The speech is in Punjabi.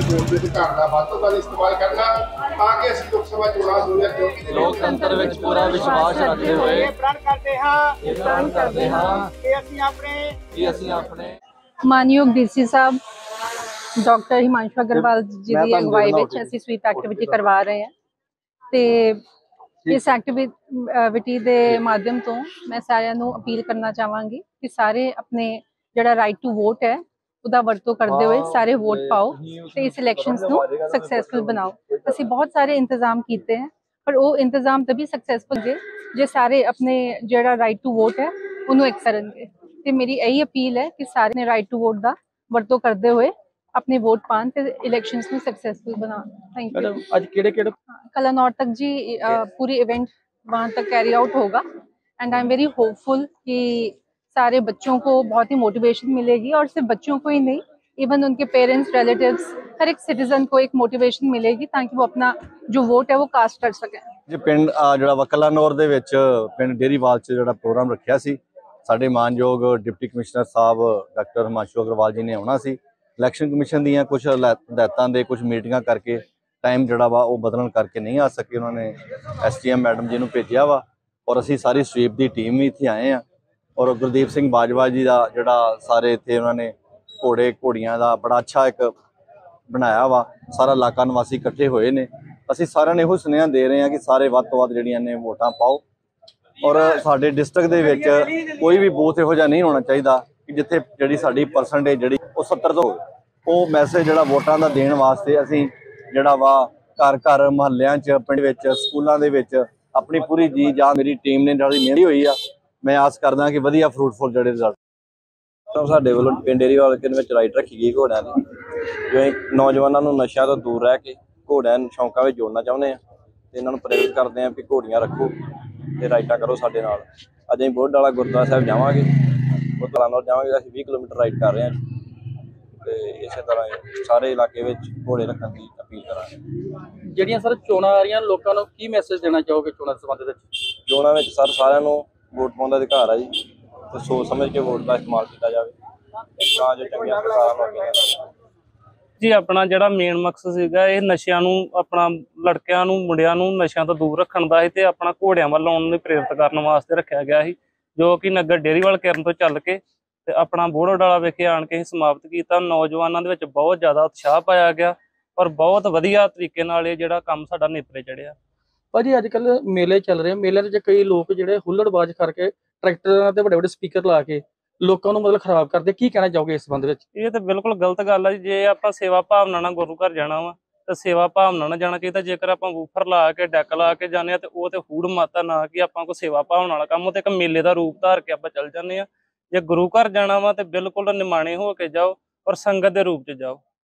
ਵੋਟ ਦੇ ਅਧਿਕਾਰ ਦਾ ਵੱਧ ਤੋਂ ਵੱਧ ਇਸਤੇਮਾਲ ਕਰਨਾ ਤਾਂ ਕਿ ਅਸੀਂ ਲੋਕ ਸਭਾ ਚੋਣਾਂ 2024 ਲੋਕਤੰਤਰ ਵਿੱਚ ਪੂਰਾ ਵਿਸ਼ਵਾਸ ਰੱਖਦੇ ਹੋਏ ਪ੍ਰਣ ਕਰਦੇ ਹਾਂ ਕਿ ਅਸੀਂ ਆਪਣੇ मानयोग डीसी साहब डॉक्टर हिमांशु अग्रवाल जी की अगवाई में ਅਸੀਂ ਸਵੀਪ ਐਕਟੀਵਿਟੀ ਕਰਵਾ ਰਹੇ ਹਾਂ ਤੇ ਇਸ ਐਕਟੀਵਿਟੀ ਦੇ ਮਾਧਿਅਮ ਤੋਂ ਮੈਂ ਸਾਰਿਆਂ ਨੂੰ ਅਪੀਲ ਕਰਨਾ ਚਾਹਾਂਗੀ ਕਿ ਸਾਰੇ ਆਪਣੇ ਜਿਹੜਾ ਰਾਈਟ ਟੂ ਵੋਟ ਹੈ ਉਹਦਾ ਵਰਤੋਂ ਕਰਦੇ ਹੋਏ ਸਾਰੇ ਵੋਟ ਪਾਓ ਤੇ ਇਸ ਇਲੈਕਸ਼ਨਸ ਨੂੰ ਸਕਸੈਸਫੁਲ ਬਣਾਓ। ਅਸੀਂ ਬਹੁਤ ਸਾਰੇ ਇੰਤਜ਼ਾਮ ਕੀਤੇ हैं पर वो इंतजाम तभी सक्सैसफुल जे सारे अपने ਜਿਹੜਾ ਰਾਈਟ ਟੂ ਵੋਟ ਹੈ ਉਹਨੂੰ ਇੱਕ ਕਰਨਗੇ ਤੇ ਮੇਰੀ ਇਹੀ ਅਪੀਲ ਹੈ ਕਿ ਸਾਰੇ ਨੇ ਰਾਈਟ ਟੂ ਵੋਟ ਦਾ ਵਰਤੋਂ ਕਰਦੇ ਹੋਏ अपने वोट पान ते इलेक्शंस में सक्सेसफुल बना। Thank you. आज केड़े-केड़े कलानौर तक जी पूरी इवेंट वहाँ तक कैरी आउट होगा and I am very hopeful कि सारे बच्चों को बहुत ही मोटिवेशन मिलेगी और सिर्फ बच्चों को ही नहीं इवन उनके पेरेंट्स रिलेटिव्स हर एक सिटीजन को एक मोटिवेशन मिलेगी ताकि वो अपना जो वोट है वो कास्ट कर सकें। जी पिंड जिहड़ा कलानौर दे विच पिंड डेरीवाल च जिहड़ा प्रोग्राम रखिया सी साडे मानयोग डिप्टी कमिश्नर साहब डॉक्टर हिमांशु अग्रवाल जी ने आउणा सी। इलैक्शन कमिशन ਦੀਆਂ कुछ हदायतां दे कुछ मीटिंगां करके टाइम जिहड़ा वा ਉਹ बदलण करके नहीं आ सके उन्होंने SDM मैडम जी ਨੂੰ ਭੇਜਿਆ ਵਾ और ਅਸੀਂ ਸਾਰੀ ਸਵੀਪ ਦੀ ਟੀਮ ਵੀ ਇੱਥੇ ਆਏ ਆ और गुरदीप सिंह बाजवा जी ਦਾ ਜਿਹੜਾ ਸਾਰੇ ਇੱਥੇ ਉਹਨਾਂ ਨੇ ਘੋੜੇ ਘੋੜੀਆਂ ਦਾ ਬੜਾ ਅੱਛਾ ਇੱਕ ਬਣਾਇਆ ਵਾ ਸਾਰਾ ਇਲਾਕਾ ਨਿਵਾਸੀ ਇਕੱਠੇ ਹੋਏ ਨੇ। ਅਸੀਂ ਸਾਰਿਆਂ ਨੇ ਇਹੋ ਸੁਨੇਹਾ ਦੇ ਰਹੇ ਹਾਂ ਕਿ ਸਾਰੇ ਵੱਧ ਤੋਂ ਵੱਧ ਜਿਹੜੀਆਂ ਨੇ ਵੋਟਾਂ ਪਾਓ और ਸਾਡੇ ਡਿਸਟ੍ਰਿਕਟ ਦੇ ਵਿੱਚ ਕੋਈ ਵੀ ਬੂਥ ਇਹੋ ਜਿਹਾ ਨਹੀਂ ਹੋਣਾ ਚਾਹੀਦਾ ਕਿ ਜਿੱਥੇ ਜਿਹੜੀ ਸਾਡੀ ਪਰਸੈਂਟੇਜ ਜਿਹੜੀ ਉਹ 70 ਤੋਂ ਉਹ ਮੈਸੇਜ ਜਿਹੜਾ ਵੋਟਾਂ ਦਾ ਦੇਣ ਵਾਸਤੇ ਅਸੀਂ ਜਿਹੜਾ ਵਾ ਘਰ ਘਰ ਮੁਹੱਲਿਆਂ 'ਚ ਪਿੰਡ ਵਿੱਚ ਸਕੂਲਾਂ ਦੇ ਵਿੱਚ ਆਪਣੀ ਪੂਰੀ ਜੀ ਜਾਨ ਮੇਰੀ ਟੀਮ ਨੇ ਜਿਹੜੀ ਮਿਹਨਤ ਹੋਈ ਆ ਮੈਂ ਆਸ ਕਰਦਾ ਕਿ ਵਧੀਆ ਫਰੂਟਫੁਲ ਜਿਹੜੇ ਰਿਜ਼ਲਟ ਸਾਡੇ ਵੱਲੋਂ ਪਿੰਡ ਡੇਰੀਵਾਲ ਦੇ ਵਿੱਚ ਰਾਈਟ ਰੱਖੀ ਗਈ ਘੋੜਿਆਂ ਦੀ ਜਿਵੇਂ ਨੌਜਵਾਨਾਂ ਨੂੰ ਨਸ਼ਿਆਂ ਤੋਂ ਦੂਰ ਰਹਿ ਕੇ ਘੋੜਿਆਂ ਨੂੰ ਸ਼ੌਂਕਾਂ ਵਿੱਚ ਜੋੜਨਾ ਚਾਹੁੰਦੇ ਆ ਤੇ ਇਹਨਾਂ ਨੂੰ ਪ੍ਰੇਰਿਤ ਕਰਦੇ ਆ ਕਿ ਘੋੜੀਆਂ ਰੱਖੋ ਤੇ ਰਾਈਟਾਂ ਕਰੋ ਸਾਡੇ ਨਾਲ। ਅੱਜ ਅਸੀਂ ਬੋਰਡ ਵਾਲਾ ਗੁਰਦੁਆਰਾ ਸਾਹਿਬ ਜਾਵਾਂਗੇ ਉਹ ਕਲਾਨੌਰ ਜਾਵਾਂਗੇ। ਅਸੀਂ 20 ਕਿਲੋਮੀਟਰ ਰਾਈਡ ਕਰ ਰਹੇ ਹਾਂ ਤੇ ਇਸੇ ਤਰ੍ਹਾਂ ਸਾਰੇ ਇਲਾਕੇ ਵਿੱਚ ਘੋੜੇ ਰੱਖਣ ਦੀ ਅਪੀਲ ਕਰਾਂਗੇ। ਜਿਹੜੀਆਂ ਸਰ ਚੋਣਾਂ ਆ ਰਹੀਆਂ ਲੋਕਾਂ ਨੂੰ ਕੀ ਮੈਸੇਜ ਦੇਣਾ ਚਾਹੋਗੇ ਚੋਣਾਂ ਦੇ ਸੰਬੰਧ ਵਿੱਚ? ਚੋਣਾਂ ਵਿੱਚ ਸਰ ਸਾਰਿਆਂ ਨੂੰ ਵੋਟ ਪਾਉਣ ਦਾ ਅਧਿਕਾਰ ਆ ਜੀ ਤੇ ਸੋਚ ਸਮਝ ਕੇ ਵੋਟ ਦਾ ਇਸਤੇਮਾਲ ਕੀਤਾ ਜਾਵੇ ਤਾਂ ਜੋ ਚੰਗੀਆਂ ਸਰਕਾਰਾਂ ਨੂੰ ਅੱਗੇ ਜੀ। ਆਪਣਾ ਜਿਹੜਾ ਮੇਨ ਮਕਸਦ ਸੀਗਾ ਇਹ ਨਸ਼ਿਆਂ ਨੂੰ ਆਪਣਾ ਲੜਕਿਆਂ ਨੂੰ ਮੁੰਡਿਆਂ ਨੂੰ ਨਸ਼ਿਆਂ ਤੋਂ ਦੂਰ ਰੱਖਣ ਦਾ ਸੀ ਤੇ ਆਪਣਾ ਘੋੜਿਆਂ ਵੱਲ ਆਉਣ ਨੂੰ ਪ੍ਰੇਰਿਤ ਕਰਨ ਵਾਸਤੇ ਰੱਖਿਆ ਗਿਆ ਸੀ ਜੋ ਕਿ ਨਗਰ ਡੇਰੀਵਾਲ ਕਿਰਨ ਤੋਂ ਚੱਲ ਕੇ ਤੇ ਆਪਣਾ ਬੋੜੋ ਡਾਲਾ ਵਿਖੇ ਆਣ ਕੇ ਸਮਾਪਤ ਕੀਤਾ। ਨੌਜਵਾਨਾਂ ਦੇ ਵਿੱਚ ਬਹੁਤ ਜ਼ਿਆਦਾ ਉਤਸ਼ਾਹ ਪਾਇਆ ਗਿਆ ਔਰ ਬਹੁਤ ਵਧੀਆ ਤਰੀਕੇ ਨਾਲ ਇਹ ਜਿਹੜਾ ਕੰਮ ਸਾਡਾ ਨੇਪਰੇ ਚੜਿਆ। ਭਾਜੀ ਅੱਜ ਕੱਲ ਮੇਲੇ ਚੱਲ ਰਹੇ ਮੇਲੇ ਦੇ ਕਈ ਲੋਕ ਜਿਹੜੇ ਹੁੱਲੜਬਾਜ਼ ਕਰਕੇ ਟਰੈਕਟਰਾਂ ਤੇ ਵੱਡੇ ਵੱਡੇ ਸਪੀਕਰ ਲਾ ਕੇ ਲੋਕਾਂ ਨੂੰ ਮਤਲਬ ਖਰਾਬ ਕਰਦੇ, ਕੀ ਕਹਿਣਾ ਚਾਹੋਗੇ ਇਸ ਸੰਬੰਧ ਵਿੱਚ? ਇਹ ਤਾਂ ਬਿਲਕੁਲ ਗਲਤ ਗੱਲ ਹੈ। ਜੇ ਆਪਾਂ ਸੇਵਾ ਭਾਵਨਾ ਨਾਲ ਗੁਰੂ ਘਰ ਜਾਣਾ ਵਾ ਤਾਂ ਸੇਵਾ ਭਾਵਨਾ ਨਾਲ ਜਾਣਾ ਚਾਹੀਦਾ। ਜੇਕਰ ਆਪਾਂ ਵੂਫਰ ਲਾ ਕੇ ਡੈਕ ਲਾ ਕੇ ਜਾਂਦੇ ਆ ਤੇ ਉਹ ਤੇ ਹੂੜ ਮਾਤਾ ਨਾ ਕਿ ਆਪਾਂ ਕੋਈ ਸੇਵਾ ਭਾਵਨਾ ਵਾਲਾ ਕੰਮ, ਉਹ ਤੇ ਇੱਕ ਮੇਲੇ ਦਾ ਰੂਪ ਧਾਰ ਕੇ ਆਪਾਂ ਚੱਲ ਜਾਂਦੇ ਆ। ਜੇ ਗੁਰੂ ਘਰ ਜਾਣਾ ਵਾ ਤੇ ਬਿਲਕੁਲ ਨਿਮਾਣੇ ਹੋ ਕੇ ਜਾਓ ਔਰ ਸੰਗਤ ਦੇ ਰੂਪ 'ਚ ਜਾਓ।